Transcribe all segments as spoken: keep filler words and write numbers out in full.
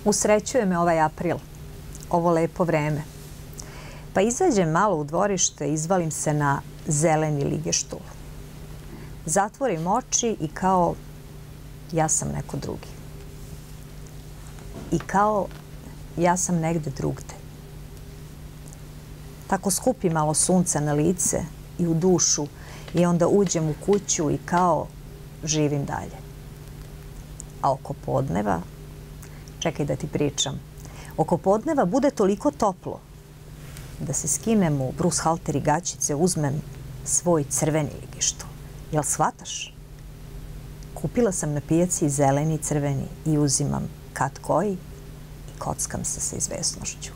Usrećuje me ovaj april, ovo lepo vreme. Pa izađem malo u dvorište, izvalim se na zeleni ligeštul. Zatvorim oči i kao ja sam neko drugi. I kao ja sam negde drugde. Tako skupi malo sunca na lice i u dušu i onda uđem u kuću i kao živim dalje. A oko podneva, čekaj da ti pričam, oko podneva bude toliko toplo da se skinem u Bruce halter i gaćice, uzmem svoj crveni ligeštul. Jel shvataš? Kupila sam na pijaci zeleni i crveni i uzimam kad koji i kockam se sa izvesnošću.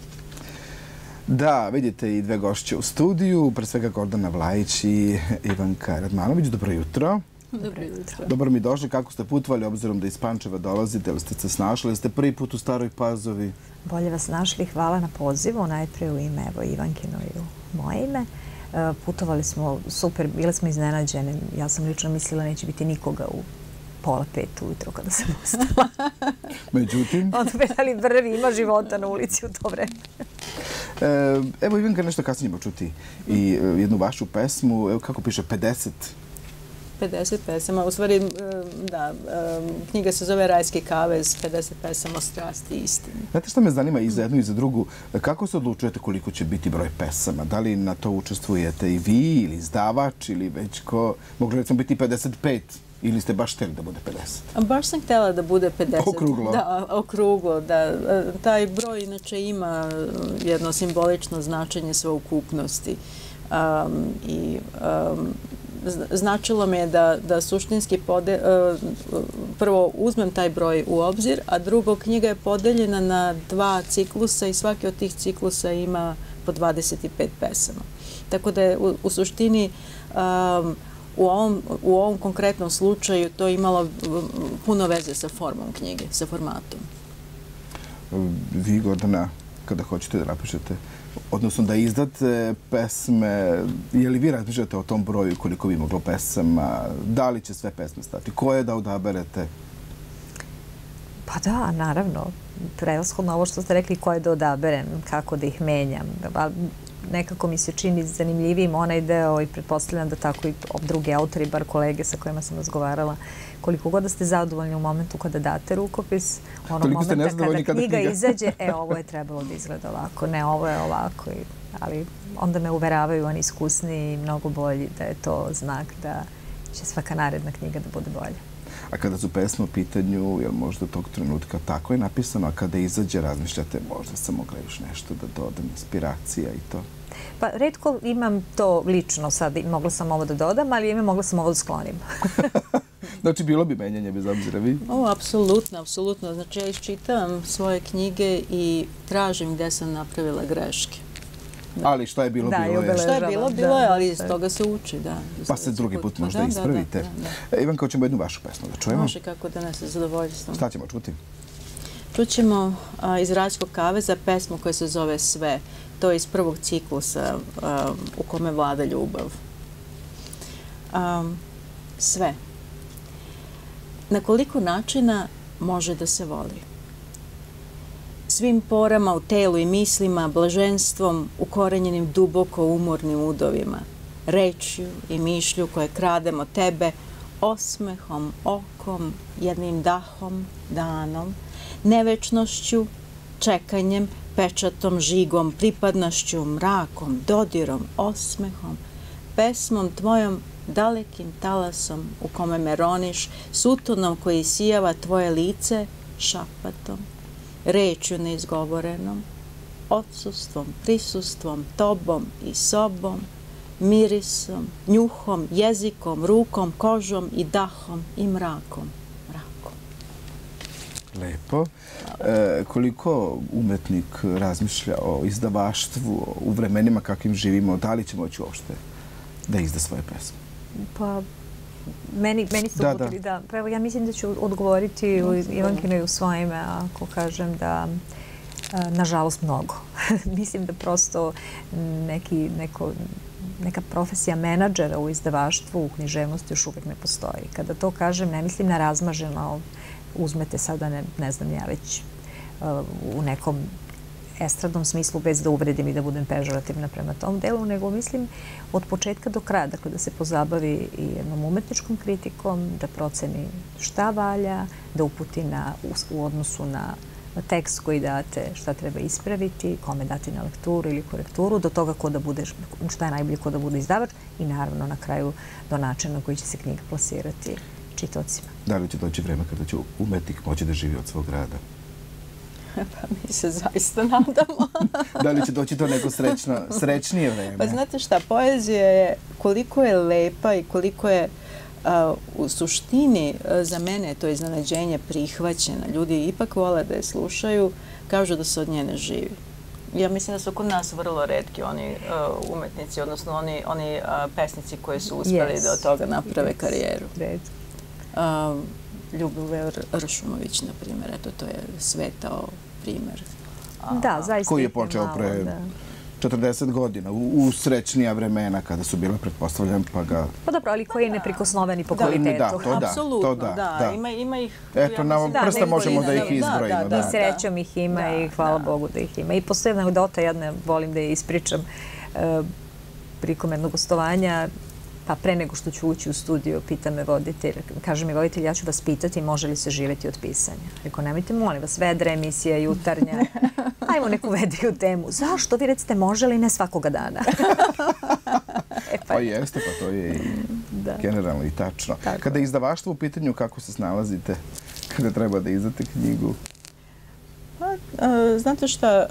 Da, vidite i dve gošće u studiju, pre svega Gordana Vlajić i Ivanka Radmanović. Dobro jutro. Dobro jutro. Dobro mi došli. Kako ste putovali, obzirom da iz Pančeva dolazite, ili ste se snašli, ili ste prvi put u Staroj Pazovi? Bolje vas našli. Hvala na pozivu. Najprije u ime evo, Ivankino i u moje ime. Putovali smo super, bile smo iznenađene. Ja sam lično mislila neće biti nikoga u pola pet ujutro kada sam ustala. Međutim? Onda ali vrvi, ima života na ulici u to vreme. Evo Ivanka, nešto kasnije ćemo čuti i jednu vašu pesmu. Evo kako piše, pedeset pedeset pesama. U stvari, da, knjiga se zove Rajski kavez, pedeset pesama o strasti i istini. Znate što me zanima i za jednu i za drugu? Kako se odlučujete koliko će biti broj pesama? Da li na to učestvujete i vi ili izdavač ili već ko? Moglo recimo biti pedeset pet ili ste baš htjeli da bude pedeset? Baš sam htjela da bude pedeset. Okruglo. Da, okruglo. Da. Taj broj inače ima jedno simbolično značenje sveukupnosti. Um, i um, značilo mi je da, da suštinski pode, uh, prvo uzmem taj broj u obzir, a drugo, knjiga je podeljena na dva ciklusa i svaki od tih ciklusa ima po dvadeset pet pesama. Tako da je u, u suštini um, u, ovom, u ovom konkretnom slučaju to imalo puno veze sa formom knjige, sa formatom. Vi, Gordana, kada hoćete da napišete, odnosno da izdate pesme, je li vi razmišljate o tom broju koliko bi moglo pesama, da li će sve pesme stati, koje da odaberete? Pa da, naravno. Prevashodno ovo što ste rekli, koje da odaberem, kako da ih menjam. Nekako mi se čini zanimljivijim onaj deo i pretpostavljam da tako i drugi autori, bar kolege sa kojima sam razgovarala, koliko god da ste zadovoljni u momentu kada date rukopis, onog momenta kada knjiga izađe, e, ovo je trebalo da izgleda ovako, ne, ovo je ovako. Ali onda me uveravaju oni iskusni i mnogo bolji da je to znak da će svaka naredna knjiga da bude bolja. A kada su pesme u pitanju, je li možda tog trenutka tako je napisano, a kada izađe razmišljate možda sam mogla još nešto da dodam, inspiracija i to? Pa redko imam to lično sad, mogla sam ovo da dodam, ali ime mogla sam ovo da sklonim. Znači, bilo bi menjanje bez obzira vi? O, apsolutno, apsolutno. Znači, ja iščitavam svoje knjige i tražim gde sam napravila greške. Ali šta je bilo, bilo je. Šta je bilo, bilo je, ali iz toga se uči, da. Pa se drugi put možda ispravite. Ivanka, hoćemo jednu vašu pesmu da čujemo. Može, kako da ne se zadovoljstvom. Šta ćemo čuti? Čućemo iz Rajskog kaveza pesmu koja se zove Sve. To je iz prvog ciklusa u kome vlada ljubav. Sve. Na koliko načina može da se voli? Svim porama u telu i mislima, blaženstvom ukorenjenim duboko umornim udovima, rečju i mišlju koje krademo tebe, osmehom, okom, jednim dahom, danom, nevečnošću, čekanjem, pečatom, žigom, pripadnošću, mrakom, dodirom, osmehom, pesmom tvojom, dalekim talasom u kome me roniš, sutonom koji sijava tvoje lice, šapatom, rečju neizgovorenom, odsustvom, prisustvom, tobom i sobom, mirisom, njuhom, jezikom, rukom, kožom i dahom i mrakom. Mrakom. Lepo. E, koliko umetnik razmišlja o izdavaštvu, u vremenima kakvim živimo, da li će moći uopšte da izda svoje pesme? Pa, meni, meni su odgovorili da. Pa evo, ja mislim da ću odgovoriti u Ivankino i u svoje ime ako kažem da nažalost mnogo. Mislim da prosto neki, neko, neka profesija menadžera u izdavaštvu, u književnosti još uvijek ne postoji. Kada to kažem, ne mislim na razmaženo, uzmete sada, ne, ne znam ja već, u nekom estradnom smislu, bez da uvredim i da budem pežorativna prema tom delu, nego mislim od početka do kraja, dakle da se pozabavi i jednom umetničkom kritikom, da proceni šta valja, da uputi na, u odnosu na tekst koji date, šta treba ispraviti, kome dati na lekturu ili korekturu, do toga ko da bude, šta je najbolje ko da bude izdavač i naravno na kraju do načina koji će se knjiga plasirati čitaocima. Da li će doći vreme kada će umetnik moći da živi od svog rada? Pa mi se zaista nadamo. Da li će doći to neko srećno, srećnije vreme? Pa znate šta, poezija je koliko je lepa i koliko je Uh, u suštini uh, za mene je to iznenađenje prihvaćena. Ljudi ipak vole da je slušaju, kažu da se od nje ne živi. Ja mislim da su kod nas vrlo retki oni uh, umetnici, odnosno oni, oni uh, pesnici koji su uspeli yes. da od toga naprave yes. karijeru. Uh, Ljubivoje Ršumović, na primjer, eto, to je svetao primjer. Da, zaista. Koji je počeo pre četrdeset godina, u srećnija vremena kada su bile, pretpostavljam, pa ga... Pa dobro, ali koji je neprikosnoveni po kvalitetu. Da, to da. Apsolutno, da. Ima ih... Eto, na ovom prsta možemo da ih izbrojimo. I srećom ih ima i hvala Bogu da ih ima. I postoje anegdota, jedna volim da je ispričam, prilikom jednog gostovanja, pa pre nego što ću ući u studio, pita me voditelj, kaže mi voditelj, ja ću vas pitati može li se živjeti od pisanja. Rekao, nemojte, molim vas, vedra emisija, jutarnja, ajmo neku vedriju temu. Zašto? Vi recite, može li ne svakoga dana? Pa jeste, pa to je generalno i tačno. Kada je izdavaštvo u pitanju, kako se snalazite kada treba da izdate knjigu? Znate šta,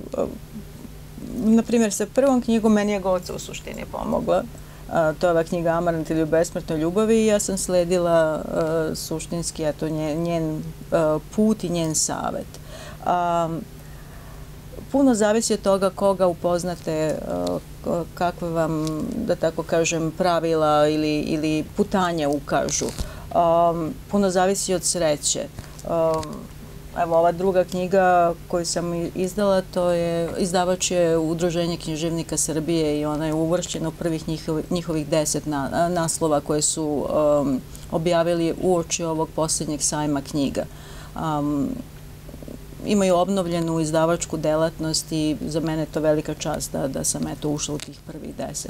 na primjer, sa prvom knjigom meni je Goca u suštini pomogla. To je ova knjiga Amarant ili u besmrtnoj ljubavi i ja sam sledila suštinski njen put i njen savjet. Puno zavisi od toga koga upoznate, kakve vam, da tako kažem, pravila ili putanje ukažu. Puno zavisi od sreće. Evo, ova druga knjiga koju sam izdala, to je, izdavač je Udruženje književnika Srbije i ona je uvršćena u prvih njihovih deset naslova koje su objavili uoči ovog posljednjeg sajma knjiga. Imaju obnovljenu izdavačku delatnost i za mene je to velika čast da sam ušla u tih prvih deset.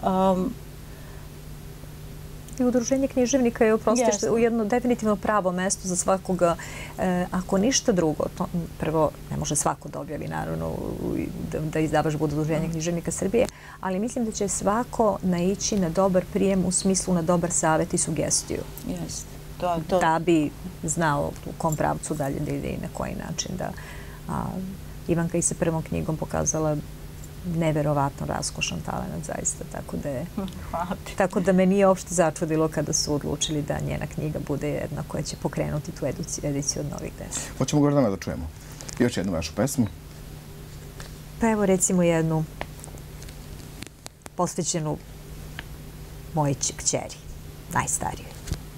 I Udruženje književnika je u jedno definitivno pravo mesto za svakoga. Ako ništa drugo, prvo ne može svako da objavi, naravno, da izdavač bude Udruženje književnika Srbije, ali mislim da će svako naići na dobar prijem u smislu na dobar savjet i sugestiju. Da bi znao u kom pravcu dalje da ide i na koji način. Ivanka i sa prvom knjigom pokazala neverovatno raskošan talent, zaista. Tako da me nije uopšte začudilo kada su odlučili da njena knjiga bude jedna koja će pokrenuti tu ediciju od novih deset. Hoćemo Gordana da čujemo još jednu vašu pesmu? Pa evo recimo jednu posvećenu mojoj kćeri, najstarijoj.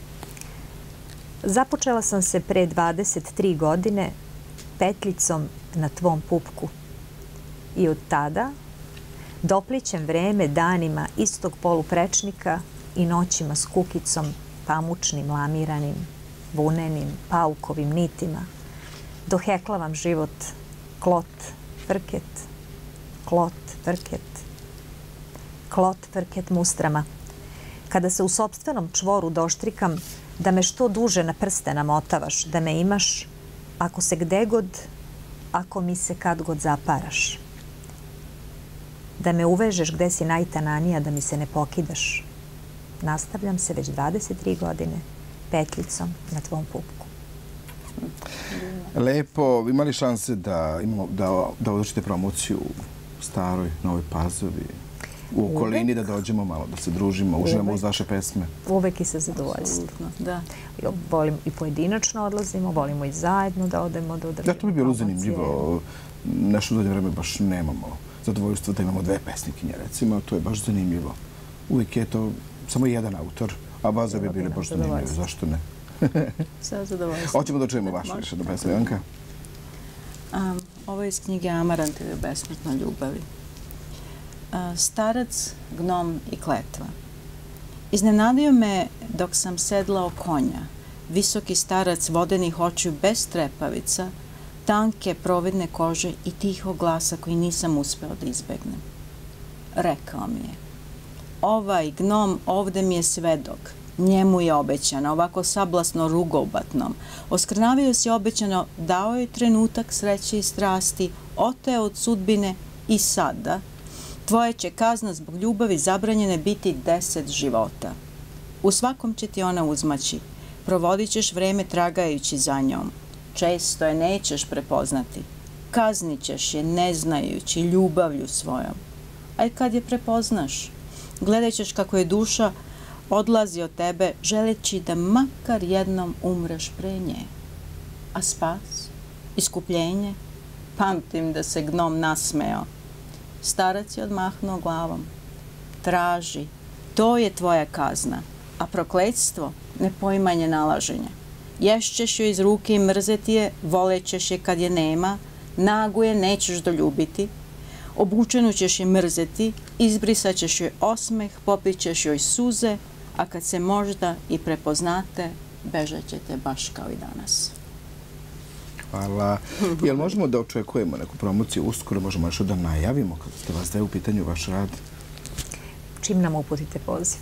Započela sam se pre dvadeset tri godine petljicom na tvom pupku. I od tada doplićem vreme danima istog poluprečnika i noćima s kukicom, pamučnim, lamiranim, vunenim, paukovim nitima. Doheklavam život, klot, frket, klot, frket, klot, frket mustrama. Kada se u sopstvenom čvoru doštrikam, da me što duže na prste namotavaš, da me imaš, ako se gde god, ako mi se kad god zaparaš. Da me uvežeš gde si najtananija, da mi se ne pokidaš. Nastavljam se već dvadeset tri godine petljicom na tvom pupku. Lepo. Imali šanse da odlučite promociju u Staroj, Novoj Pazovi, u okolini, da dođemo malo, da se družimo, uživamo uz vaše pesme? Uvek i sa zadovoljstvom. Volim i pojedinačno odlazimo, volimo i zajedno da odemo, da održimo. Da, to bi bilo zanimljivo. Nešto u zadnje vreme baš nemamo zadovoljstvo da imamo dve pesnikinje, recimo. To je baš zanimljivo. Uvijek je to samo jedan autor, a baza bi bile baš zanimljive. Zašto ne? Sa zadovoljstvom. Hoćemo da čujemo vašu još jednu pesmu, Ivanka? Ovo je iz knjige Amarant ili u besmrtnoj ljubavi. Starac, gnom i kletva. Iznenadio me dok sam sedlao konja. Visoki starac vodenih očiju bez trepavica tanke providne kože i tihog glasa koji nisam uspeo da izbegnem. Rekao mi je, ovaj gnom ovde mi je svedok, njemu je obećano, ovako sablasno rugobatnom. Oskrnavio si obećano, dao je trenutak sreće i strasti, oteo od sudbine i sada tvoje će kazna zbog ljubavi zabranjene biti deset života. U svakom će ti ona uzmaći, provodit ćeš vreme tragajući za njom. Često je nećeš prepoznati, kaznit ćeš je ne znajući ljubavlju svojom. A i kad je prepoznaš, gledat ćeš kako je duša odlazi od tebe želeći da makar jednom umreš pre nje. A spas, iskupljenje, pamtim da se gnom nasmeo. Starac je odmahnuo glavom. Traži, to je tvoja kazna, a prokletstvo nepoimanje nalaženja. Ješćeš joj iz ruke i mrzeti je, volećeš je kad je nema, nagu je nećeš doljubiti, obučenu ćeš je mrzeti, izbrisat ćeš joj osmeh, popit ćeš joj suze, a kad se možda i prepoznate, bežat ćete baš kao i danas. Hvala. Jel možemo da očekujemo neku promociju uskoro? Možemo još da najavimo kada ste vas da je u pitanju vaš rad? Čim nam uputite poziv.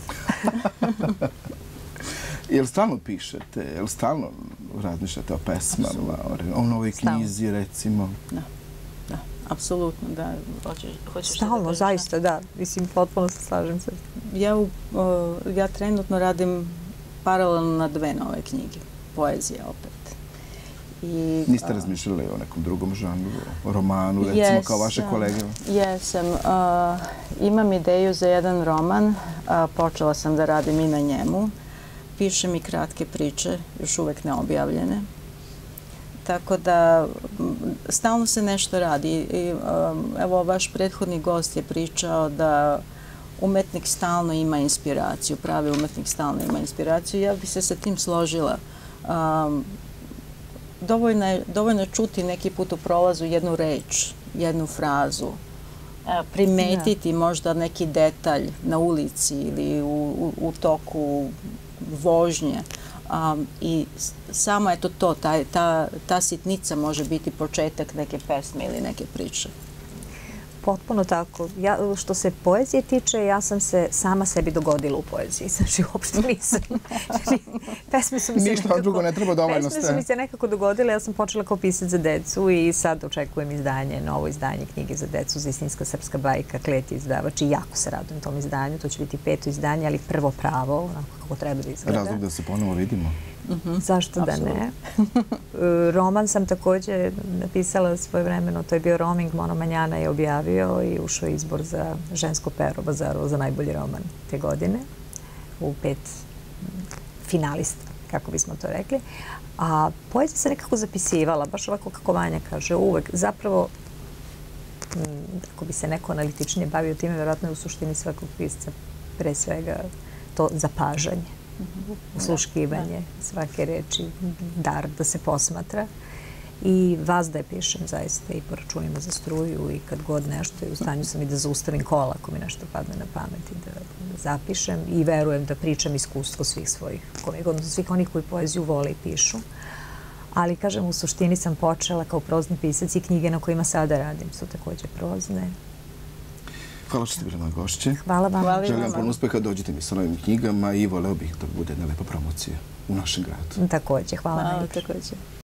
Jel stalno pišete? Jel stalno razmišljate o pesmama, o novoj knjizi, recimo? Da, da, apsolutno, da. Stalno, zaista, da. Mislim, potpuno se slažem se. Ja trenutno radim paralelno na dve nove knjige. Poezija opet. Niste razmišljali o nekom drugom žanru, o romanu, recimo, kao vaše kolege? Jesam. Imam ideju za jedan roman. Počela sam da radim i na njemu. Pišem i kratke priče, još uvek neobjavljene. Tako da stalno se nešto radi. Evo, vaš prethodni gost je pričao da umetnik stalno ima inspiraciju, pravi umetnik stalno ima inspiraciju. Ja bih se sa tim složila. Dovoljno je čuti neki put u prolazu jednu reč, jednu frazu, primetiti možda neki detalj na ulici ili u toku vožnje. I samo je to to, ta sitnica može biti početak neke pesme ili neke priče. Potpuno tako. Što se poezije tiče, ja sam se sama sebi dogodila u poeziji. Znači, uopšte nisam. Pesme su mi se Ništa drugo ne treba, dovoljno ste. Pesme su mi se nekako dogodile. Ja sam počela kao pisac za decu i sad očekujem izdanje, novo izdanje knjige za decu, Zistinska srpska bajka, Kleti izdavač i jako se radujem tom izdanju. To će biti peto izdanje, ali prvo pravo, onako kako treba da izgleda. Razlog da se ponovo vidimo. Zašto da ne? Roman sam također napisala svojevremeno, to je bio Roaming, Mono Manjana je objavio i ušao izbor za žensko pero Bazarovo za najbolji roman te godine u pet finalista, kako bismo to rekli. A poezija se nekako zapisivala, baš ovako kako Vanja kaže, uvek. Zapravo, ako bi se neko analitičnije bavio time, vjerojatno je u suštini svakog pisca pre svega to zapažanje. Usluškivanje svake reči, dar da se posmatra. I vazda je pišem zaista i po računima za struju i kad god nešto i u stanju sam i da zaustavim kola ako mi nešto padne na pamet i da zapišem i verujem da pričam iskustvo svih svojih kolega, odnosno svih onih koji poeziju vole i pišu. Ali, kažem, u suštini sam počela kao prozni pisac i knjige na kojima sada radim su također prozne. Hvala što ste bili moja gošće. Hvala vam. Želim vam puno uspeha, dođite mi sa novim knjigama i voleo bih da bude jedna lepa promocija u našem gradu. Također, hvala najljepše.